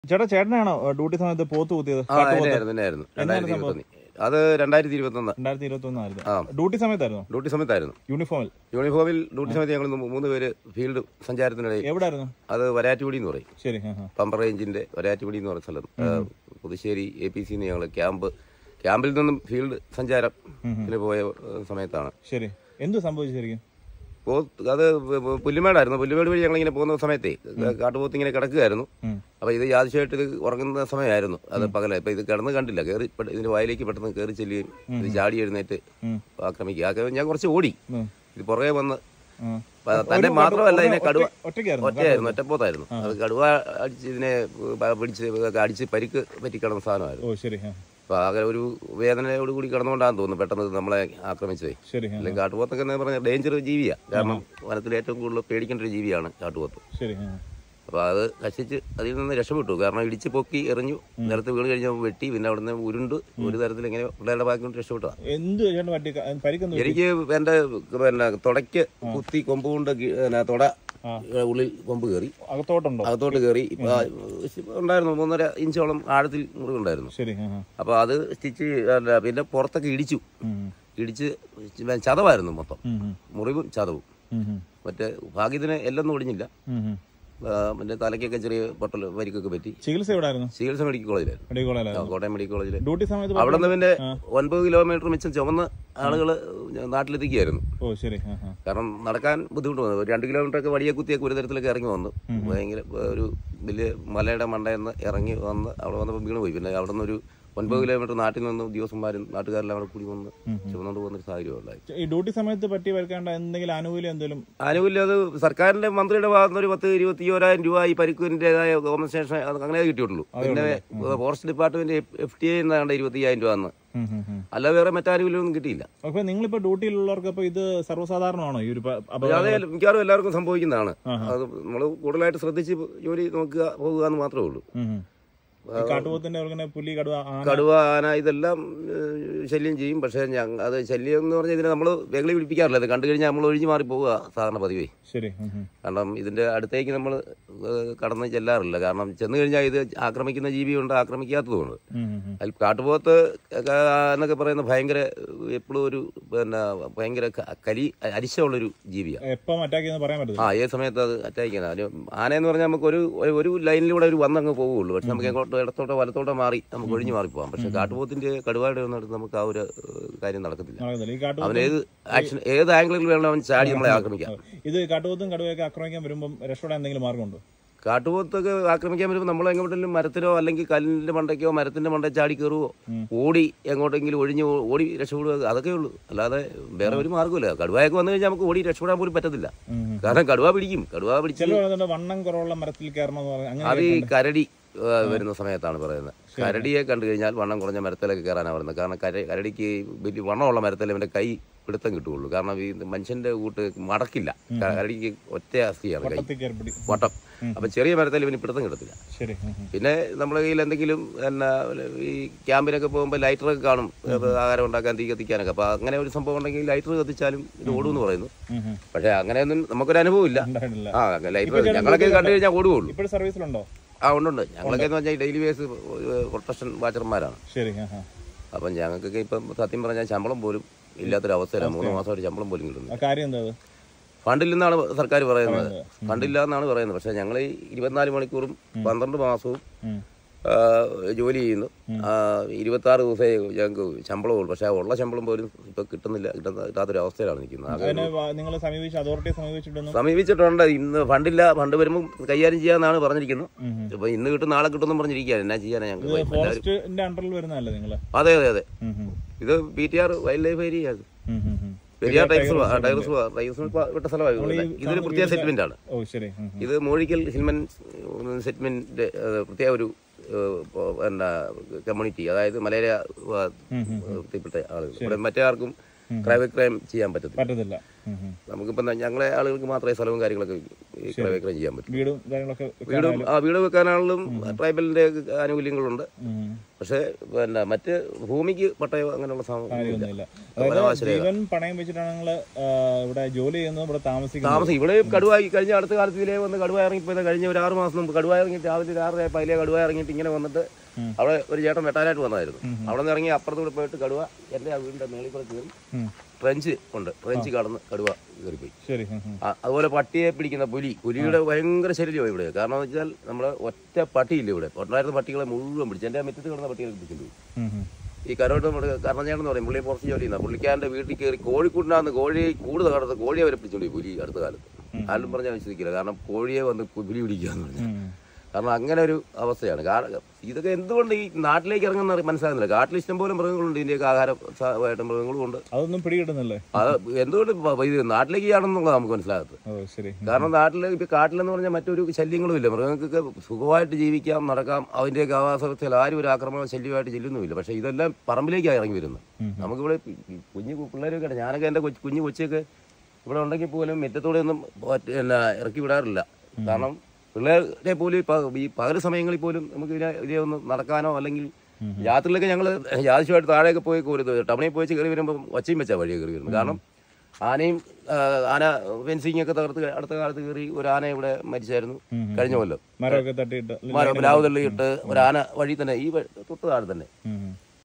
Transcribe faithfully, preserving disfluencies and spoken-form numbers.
ചേട്ടാ ചേട്ടനാണോ ഡ്യൂട്ടി സമയത്ത് പോത്ത് കുത്തിയത്? അത് രണ്ടായിരത്തി ഇരുപത്തി ഒന്ന് രണ്ടായിരത്തി ഇരുപത്തി ഒന്നായിരുന്നു. ഡ്യൂട്ടി സമയത്തായിരുന്നു? ഡ്യൂട്ടി സമയത്തായിരുന്നു. യൂണിഫോമിൽ യൂണിഫോമിൽ ഡ്യൂട്ടി സമയത്ത് ഞങ്ങൾ മൂന്ന് പേര് ഫീൽഡ് സഞ്ചാരത്തിനിടയിൽ. എവിടെയായിരുന്നു അത്? വരാറ്റുപടി എന്ന് പറയും. ശരി. പമ്പർ റേഞ്ചിന്റെ വരാറ്റുപടി എന്ന് പറയുന്ന സ്ഥലം. പുതുശ്ശേരി എ പി സിന്ന് ഞങ്ങൾ ക്യാമ്പ് ക്യാമ്പിൽ നിന്നും ഫീൽഡ് സഞ്ചാരത്തിന് പോയ സമയത്താണ്. ശരി. എന്ത് സംഭവിച്ചു ശരിക്കും? അത് പുല്ലുമേടായിരുന്നു. പുല്ലുമേട് വഴി ഞങ്ങളിങ്ങനെ പോകുന്ന സമയത്തേ കാട്ടുപോത്ത് ഇങ്ങനെ കിടക്കുകയായിരുന്നു. അപ്പൊ ഇത് യാദൃശ്യമായിട്ട് ഇത് ഉറങ്ങുന്ന സമയമായിരുന്നു. അത് പകല. ഇപ്പൊ ഇത് കിടന്ന് കണ്ടില്ല. കയറി ഇതിന്റെ വായിലേക്ക് പെട്ടെന്ന് കയറി ചെല്ലുകയും ഇത് ചാടി എഴുന്നേറ്റ് ആക്രമിക്കുക. ഞാൻ കുറച്ച് ഓടി. ഇത് പുറകെ വന്ന് തന്നെ മാത്രമല്ല ഇതിനെ കടുവ ഒറ്റയായിരുന്നു, ഒറ്റപ്പോത്തായിരുന്നു. അത് കടുവ അടിച്ച് ഇതിനെ പിടിച്ച് അടിച്ച് പരിക്ക് പറ്റിക്കിടന്ന സാധനമായിരുന്നു. അപ്പൊ ആകെ ഒരു വേദനയോട് കൂടി കിടന്നുകൊണ്ടാന്ന് തോന്നുന്നു പെട്ടെന്ന് നമ്മളെ ആക്രമിച്ചത്. അല്ലെങ്കിൽ കാട്ടുപോത്തൊക്കെ എന്ന് പറഞ്ഞാൽ ഡേഞ്ചർ ജീവിയാ. കാരണം വനത്തിൽ ഏറ്റവും കൂടുതൽ പേടിക്കേണ്ട ഒരു ജീവിയാണ് കാട്ടുപോത്ത്. അപ്പൊ അത് നശിച്ച് അതിൽ നിന്ന് രക്ഷപ്പെട്ടു. കാരണം ഇടിച്ച് പൊക്കി എറിഞ്ഞു, നിലത്ത് വീണ് കഴിഞ്ഞാൽ വെട്ടി, പിന്നെ അവിടുന്ന് ഉരുണ്ട് ഒരു തരത്തിൽ ഇങ്ങനെ പിള്ളേരുടെ ബാക്കി കൊണ്ട് രക്ഷപ്പെട്ടു. എനിക്ക് എന്റെ പിന്നെ തുടയ്ക്ക് കുത്തി കൊമ്പ് കൊണ്ട് തുട ഉള്ളിൽ കൊമ്പ് കയറി അകത്തോട്ട് കയറി ഉണ്ടായിരുന്നു. മൂന്നര ഇഞ്ചോളം ആഴത്തിൽ മുറിവുണ്ടായിരുന്നു. അപ്പൊ അത് സ്റ്റിച്ച് പിന്നെ പുറത്തൊക്കെ ഇടിച്ചു ഇടിച്ച് ചതവായിരുന്നു മൊത്തം. മുറിവും ചതവും. മറ്റേ ഭാഗ്യത്തിന് എല്ലൊന്നും ഒടിഞ്ഞില്ല. പിന്നെ തലയ്ക്കൊക്കെ ചെറിയ പൊട്ടൽ പരിക്കൊക്കെ പറ്റി. ചികിത്സ എവിടെയായിരുന്നു? ചികിത്സ മെഡിക്കൽ കോളേജിലായിരുന്നു. കോട്ടയം മെഡിക്കൽ കോളേജിൽ. അവിടെ നിന്ന് പിന്നെ ഒൻപത് കിലോമീറ്റർ മിച്ചം ചുമന്ന് ആളുകള് നാട്ടിലെത്തിക്കുകയായിരുന്നു. കാരണം നടക്കാൻ ബുദ്ധിമുട്ട് വന്നു. രണ്ട് കിലോമീറ്റർ ഒക്കെ വടിയെ കുത്തിയൊക്കെ ഒരു തരത്തിലൊക്കെ ഇറങ്ങി വന്നു. ഭയങ്കര ഒരു വലിയ മലയുടെ മണ്ടയെന്ന് ഇറങ്ങി വന്ന് അവിടെ വന്നപ്പോൾ വീണ് പോയി. പിന്നെ അവിടെ നിന്നൊരു ഒൻപത് കിലോമീറ്റർ നാട്ടിൽ നിന്ന് ഉദ്യോഗസ്ഥന്മാരും നാട്ടുകാരെല്ലാം അവിടെ കൂടി വന്ന് ചുമന്നുകൊണ്ട് പോകുന്നൊരു സാഹചര്യം ഉണ്ടായി. ഈ ഡ്യൂട്ടി സമയത്ത് പറ്റി വരേണ്ട എന്തെങ്കിലും ആനുകൂല്യം എന്തെങ്കിലും? ആനുകൂല്യം അത് സർക്കാരിന്റെ മന്ത്രിയുടെ ഭാഗത്ത് ഒരു പത്ത് ഇരുപത്തി ഓരായിരം രൂപ ഈ പരിക്കിന്റേതായ കോമ്പൻസേഷൻ അങ്ങനെ കിട്ടിയിട്ടുള്ളൂ. പിന്നെ forest department F T I എന്നാണ്ട് ഇരുപത്തി അയ്യായിരം രൂപ അന്ന്. അല്ല വേറെ മറ്റാനുകൂല്യം ഒന്നും കിട്ടിയില്ല. അപ്പൊ നിങ്ങളിപ്പോ ഡ്യൂട്ടിയിലുള്ളവർക്ക് ഇത് സർവ്വസാധാരണമാണോ? ഈ ഒരു അതെ, മിക്കവാറും എല്ലാവർക്കും സംഭവിക്കുന്നതാണ്. അത് നമ്മൾ കൂടുതലായിട്ട് ശ്രദ്ധിച്ച് ജോലി നോക്കുക പോകുക എന്ന് മാത്രമേ ഉള്ളൂ. കടുവ, ആന ഇതെല്ലാം ശല്യം ചെയ്യും. പക്ഷെ അത് ശല്യം എന്ന് പറഞ്ഞാൽ ഇതിനെ നമ്മൾ വെകളി പിടിപ്പിക്കാറില്ല. അത് കണ്ടു കഴിഞ്ഞാൽ നമ്മൾ ഒഴിഞ്ഞു മാറി പോവുക സാധാരണ പതിവേ. കാരണം ഇതിന്റെ അടുത്തേക്ക് നമ്മൾ കടന്ന് ചെല്ലാറില്ല. കാരണം ചെന്ന് കഴിഞ്ഞാൽ ഇത് ആക്രമിക്കുന്ന ജീവിയുണ്ട്, ആക്രമിക്കാത്തതുകൊണ്ട്. അതിൽ കാട്ടുപോത്ത് എന്നൊക്കെ പറയുന്ന ഭയങ്കര എപ്പോഴും ഒരു പിന്നെ ഭയങ്കര കലി അരിശമുള്ളൊരു ജീവിയാണ്. ആ ഏത് സമയത്ത് അത് അറ്റാക്ക് ചെയ്യുന്നത്. ആനയെന്ന് പറഞ്ഞാൽ നമുക്ക് ഒരു ഒരു ലൈനിലൂടെ ഒരു വന്നങ്ങ് പോവുള്ളൂ. പക്ഷെ നമുക്ക് എങ്ങോട്ടോ ഇടത്തോട്ടോ വലത്തോട്ടോ മാറി നമുക്ക് ഒഴിഞ്ഞു മാറി പോകാം. പക്ഷെ കാട്ടുപോത്തിന്റെ കടുവയുടെ ഒന്നും അടുത്ത് നമുക്ക് ആ ഒരു കാര്യം നടക്കത്തില്ല. അവൻ ഏത് ആക്ഷൻ ഏത് ആംഗിളിൽ വേണം അവൻ ചാടി നമ്മളെ ആക്രമിക്കാം. ഇത് കാട്ടുപോത്തും കടുവയൊക്കെ ആക്രമിക്കാൻ വരുമ്പോൾ രക്ഷപ്പെടാൻ എന്തെങ്കിലും മാർഗമുണ്ടോ? കാട്ടുപോത്തൊക്കെ ആക്രമിക്കാൻ വരുമ്പോൾ നമ്മൾ എങ്ങോട്ടെങ്കിലും മരത്തിലോ അല്ലെങ്കിൽ കല്ലിന്റെ മണ്ടയ്ക്കോ മരത്തിന്റെ മണ്ടയിൽ ചാടി കയറുവോ, ഓടി എങ്ങോട്ടെങ്കിലും ഒഴിഞ്ഞ് ഓടി രക്ഷപ്പെടുക, അതൊക്കെ ഉള്ളൂ. അല്ലാതെ വേറെ ഒരു മാർഗ്ഗമില്ല. കടുവയൊക്കെ വന്നു കഴിഞ്ഞാൽ നമുക്ക് ഓടി രക്ഷപ്പെടാൻ പോലും പറ്റത്തില്ല. കാരണം കടുവ പിടിക്കും. കടുവ പിടിച്ച് അത് ഈ കരടി വരുന്ന സമയത്താണ് പറയുന്നത്. കരടിയെ കണ്ടു കഴിഞ്ഞാൽ വണ്ണം കുറഞ്ഞ മരത്തിലൊക്കെ കയറാനാണ് പറയുന്നത്. കാരണം കരടിക്ക് വലിയ വണ്ണമുള്ള മരത്തിൽ അവന്റെ കൈ പിടുത്തം കിട്ടുകയുള്ളൂ. കാരണം ഈ മനുഷ്യന്റെ കൂട്ട് മടക്കില്ല. കരടിക്ക് ഒറ്റ അസ്ഥിയാണ് കൈ, വട്ടം. അപ്പൊ ചെറിയ മരത്തിൽ ഇവന് പിടുത്തം കിട്ടത്തില്ല. പിന്നെ നമ്മുടെ കയ്യിൽ എന്തെങ്കിലും എന്നാ ഈ ക്യാമ്പിനൊക്കെ പോകുമ്പോൾ ലൈറ്ററൊക്കെ കാണും, ആഹാരം ഉണ്ടാക്കാൻ, തീ കത്തിക്കാനൊക്കെ. അപ്പൊ അങ്ങനെ ഒരു സംഭവം ഉണ്ടെങ്കിൽ ലൈറ്റർ കത്തിച്ചാലും ഇത് ഓടുമെന്ന് പറയുന്നു. പക്ഷെ അങ്ങനെയൊന്നും നമുക്കൊരു അനുഭവം ഇല്ല. ആ ലൈറ്റർ ഞങ്ങളൊക്കെ കണ്ടു കഴിഞ്ഞാൽ ഓടുകയുള്ളൂ. ആ ഉണ്ടുണ്ട്. ഞങ്ങളൊക്കെ എന്ന് പറഞ്ഞാൽ ഡെയിലി ബേസ് പ്രൊട്ടക്ഷൻ വാച്ചർമാരാണ്. അപ്പം ഞങ്ങൾക്കൊക്കെ ഇപ്പം സത്യം പറഞ്ഞാൽ ശമ്പളം പോലും ഇല്ലാത്തൊരവസ്ഥയിലാണ്. മൂന്ന് മാസമായിട്ട് ശമ്പളം പോലും കിട്ടുന്നത്. ഫണ്ടിൽ നിന്നാണ് സർക്കാർ പറയുന്നത്. ഫണ്ടില്ല എന്നാണ് പറയുന്നത്. പക്ഷെ ഞങ്ങൾ ഈ ഇരുപത്തിനാല് മണിക്കൂറും പന്ത്രണ്ട് മാസവും ജോലി ചെയ്യുന്നു. ഇരുപത്തി ആറ് ദിവസമേ ഞങ്ങൾക്ക് ശമ്പളമുള്ളൂ. പക്ഷെ ഉള്ള ശമ്പളം പോലും ഇപ്പൊ കിട്ടുന്നില്ല. കിട്ടാത്തൊരു അവസ്ഥയിലാണ് നിൽക്കുന്നത്. സമീപിച്ചിട്ടുണ്ട്. ഇന്ന് ഫണ്ടില്ല, ഫണ്ട് വരുമ്പോൾ കൈകാര്യം ചെയ്യാന്നാണ് പറഞ്ഞിരിക്കുന്നത്. ഇപ്പൊ ഇന്ന് കിട്ടും നാളെ കിട്ടുമെന്നും പറഞ്ഞിരിക്കുകയാണ്. എന്നാ ചെയ്യാനാ ഞങ്ങൾക്ക്? അതെ അതെ അതെ. ഇത് P T R wildlife area. Periyar tiger വിട്ട സ്ഥലമാണ്. ഇതൊരു പ്രത്യേക സെറ്റിൽമെന്റ് ആണ്. ഇത് മൂഴിക്കൽ ഹിൽമൻ സെറ്റിൽമെന്റ് പ്രത്യേക ഒരു എന്താ കമ്മ്യൂണിറ്റി. അതായത് മലേറിയ പ്പെട്ട ആളുകൾ. ഇവിടെ മറ്റേ ആർക്കും പ്രൈവറ്റ് ക്രൈം ചെയ്യാൻ പറ്റത്തില്ല. നമുക്കിപ്പം ഞങ്ങളെ ആളുകൾക്ക് മാത്രമേ സ്ഥലവും കാര്യങ്ങളൊക്കെ ക്രയവിക്രയം ചെയ്യാൻ പറ്റും. വീടും കാര്യങ്ങളൊക്കെ വീടും ആ വീട് വെക്കാനാണെങ്കിലും ട്രൈബലിന്റെ ആനുകൂല്യങ്ങളുണ്ട്. പക്ഷേ പിന്നെ മറ്റ് ഭൂമിക്ക് പട്ടയോ അങ്ങനെയുള്ള ജീവൻ പണയം വെച്ചിട്ടാണ് ഇവിടെ ജോലി ചെയ്യുന്നത്, ഇവിടെ താമസിക്കുന്നത്. താമസം ഇവിടെ കടുവ കഴിഞ്ഞ അടുത്ത കാലത്ത് ഇതിലേ വന്ന് കടുവ ഇറങ്ങിപ്പോയത് കഴിഞ്ഞ ഒരു ആറ് മാസം മുമ്പ് കടുവ ഇറങ്ങിയിട്ട് രാവിലെ ആറര പതിലേ കടുവ ഇറങ്ങിയിട്ട് ഇങ്ങനെ വന്നിട്ട് അവിടെ ഒരു ചേട്ടൻ വെട്ടാനായിട്ട് വന്നായിരുന്നു. അവിടെ നിന്ന് ഇറങ്ങി അപ്പുറത്തൂടെ പോയിട്ട് കടുവ എന്റെ ആ വീടിന്റെ മേളിൽ കൂടെ കയറി ട്രെഞ്ച് ഉണ്ട്, ട്രെഞ്ച് കടന്ന് കടുവ കയറിപ്പോയി. അതുപോലെ പട്ടിയെ പിടിക്കുന്ന പുലി, പുലിയുടെ ഭയങ്കര ശല്യമാണ് ഇവിടെ. കാരണം എന്ന് വെച്ചാൽ നമ്മള് ഒറ്റ പട്ടിയില്ല ഇവിടെ, ഉണ്ടായിരുന്ന പട്ടികളെ മുഴുവൻ പിടിച്ചു. എന്റെ മുറ്റത്ത് കിടന്ന പട്ടികളെ പിടിച്ചിട്ടുണ്ട്. ഈ കരോട്ട് നമ്മുടെ കർണഞ്ഞേടെന്ന് പറയും, പുള്ളി പുറത്ത് ജോലി ചെയ്യുന്ന പുള്ളിക്കാരന്റെ വീട്ടിൽ കയറി കോഴിക്കൂട്ടിനാന്ന് കോഴി കൂട് കടന്ന് കോഴിയെ വരെ പിടിച്ചോണ്ടി പുലി അടുത്ത കാലത്ത്. ആരും പറഞ്ഞാൽ വിശ്വസിക്കില്ല, കാരണം കോഴിയെ വന്ന് പുലി പിടിക്കാന്ന് പറഞ്ഞു. കാരണം അങ്ങനെ ഒരു അവസ്ഥയാണ്. ഇതൊക്കെ എന്തുകൊണ്ട് ഈ നാട്ടിലേക്ക് ഇറങ്ങുന്ന മനസ്സിലാകുന്നില്ല. കാട്ടിൽ ഇഷ്ടം പോലെ മൃഗങ്ങളുണ്ട്, ഇതിന്റെയൊക്കെ ആഹാരമായിട്ട് മൃഗങ്ങളും ഉണ്ട്. അതൊന്നും പിടികിട്ടുന്നില്ലേ അത് എന്തുകൊണ്ട് ഇത് നാട്ടിലേക്ക് ആണെന്നുള്ളത് നമുക്ക് മനസ്സിലാകത്ത്. കാരണം നാട്ടിൽ ഇപ്പൊ കാട്ടിലെന്ന് പറഞ്ഞാൽ മറ്റൊരു ശല്യങ്ങളും ഇല്ല, മൃഗങ്ങൾക്കൊക്കെ സുഖമായിട്ട് ജീവിക്കാം, നടക്കാം. അതിന്റെയൊക്കെ ആവാസ വ്യവസ്ഥയിൽ ആരും ഒരു ആക്രമണ ശല്യമായിട്ട് ചെല്ലുന്നുമില്ല. പക്ഷെ ഇതെല്ലാം പറമ്പിലേക്കാണ് ഇറങ്ങി വരുന്നത്. നമുക്കിവിടെ കുഞ്ഞു പിള്ളേരൊക്കെ, ഞാനൊക്കെ എന്റെ കുഞ്ഞു കൊച്ചൊക്കെ ഇവിടെ ഉണ്ടെങ്കിൽ പോലും മുറ്റത്തൂടെ ഒന്നും പിന്നെ ഇറക്കി വിടാറില്ല. കാരണം പിള്ളേരെ പോലും ഈ പകൽ സമയങ്ങളിൽ പോലും നമുക്ക് ഇതിനെ ഇതേ ഒന്ന് നടക്കാനോ അല്ലെങ്കിൽ രാത്രിയിലൊക്കെ ഞങ്ങൾ യാദൃശ്യമായിട്ട് താഴെയൊക്കെ പോയി കോരുന്നത് ടൗണിൽ പോയി കയറി വരുമ്പോൾ ഒച്ചയും വെച്ചാൽ വഴിയെ കയറി വരുന്നത്. കാരണം ആനയും ആന ഫെൻസിങ് ഒക്കെ തകർത്ത് അടുത്ത കാലത്ത് കയറി ഒരു ആന ഇവിടെ മരിച്ചായിരുന്നു കഴിഞ്ഞ കൊല്ലം. മരമൊക്കെ തട്ടിയിട്ട് പ്ലാവ് തള്ളിയിട്ട് ഒരു ആന വഴി തന്നെ ഈ തൊട്ട് താഴെ തന്നെ